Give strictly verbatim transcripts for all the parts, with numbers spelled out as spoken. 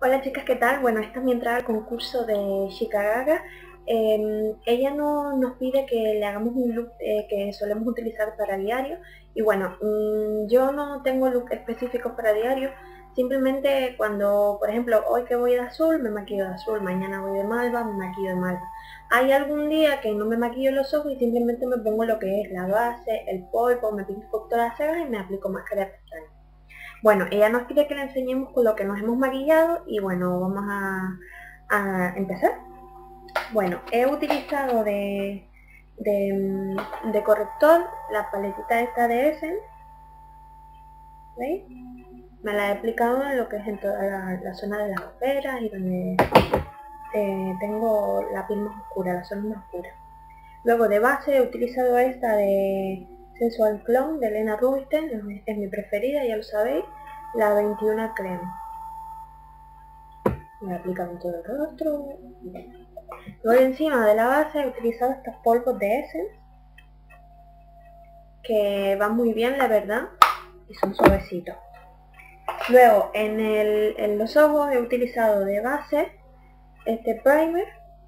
Hola chicas, ¿qué tal? Bueno, esta es mi entrada al concurso de Chica Gaga. Eh, ella no, nos pide que le hagamos un look eh, que solemos utilizar para diario. Y bueno, mmm, yo no tengo look específicos para diario. Simplemente cuando, por ejemplo, hoy que voy de azul, me maquillo de azul. Mañana voy de malva, me maquillo de malva. Hay algún día que no me maquillo los ojos y simplemente me pongo lo que es la base, el polvo, me pinto un poquito las cejas y me aplico máscara de pestañas. Bueno, ella nos pide que le enseñemos con lo que nos hemos maquillado y bueno, vamos a, a empezar. Bueno, he utilizado de, de, de corrector la paletita esta de Essence, ¿veis? Me la he aplicado en lo que es en toda la, la zona de las ojeras y donde eh, tengo la piel más oscura, la zona más oscura. Luego de base he utilizado esta de Sensual Clone de Lena Rubinstein, es, es mi preferida, ya lo sabéis, la veintiuno crema. Me aplican en todo el rostro. Luego encima de la base he utilizado estos polvos de Essence, que van muy bien la verdad, y son suavecitos. Luego en, el, en los ojos he utilizado de base este primer,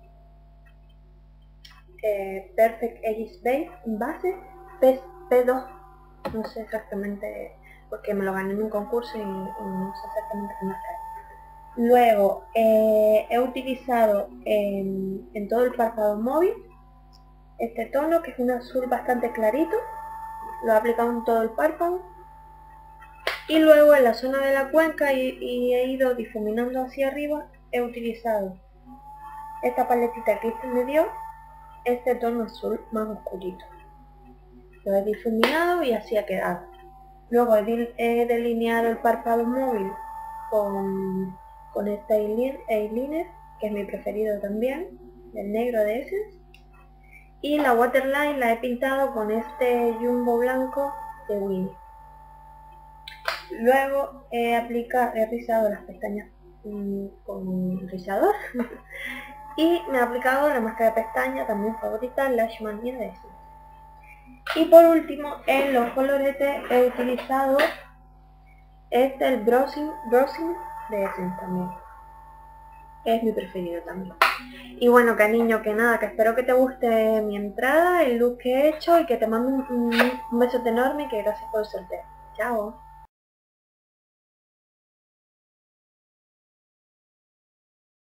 eh, Perfect Ages Base, base P dos, no sé exactamente, porque me lo gané en un concurso y, y no sé exactamente qué más trae. Luego eh, he utilizado en, en todo el párpado móvil este tono, que es un azul bastante clarito, lo he aplicado en todo el párpado. Y luego en la zona de la cuenca y, y he ido difuminando hacia arriba, he utilizado esta paletita que este me dio, este tono azul más oscurito. Lo he difuminado y así ha quedado. Luego he, he delineado el párpado móvil con, con este eyeliner, que es mi preferido también, el negro de Essence. Y la waterline la he pintado con este jumbo blanco de Winnie. Luego he aplicado, he rizado las pestañas mmm, con rizador. Y me he aplicado la máscara de pestaña, también favorita, Lash Mania de Essence. Y por último, en los coloretes he utilizado este, el Brushing, brushing de Essence también. Es mi preferido también. Y bueno, cariño, que nada, que espero que te guste mi entrada, el look que he hecho y que te mando un, un, un besote enorme y que gracias por el sorteo. Chao.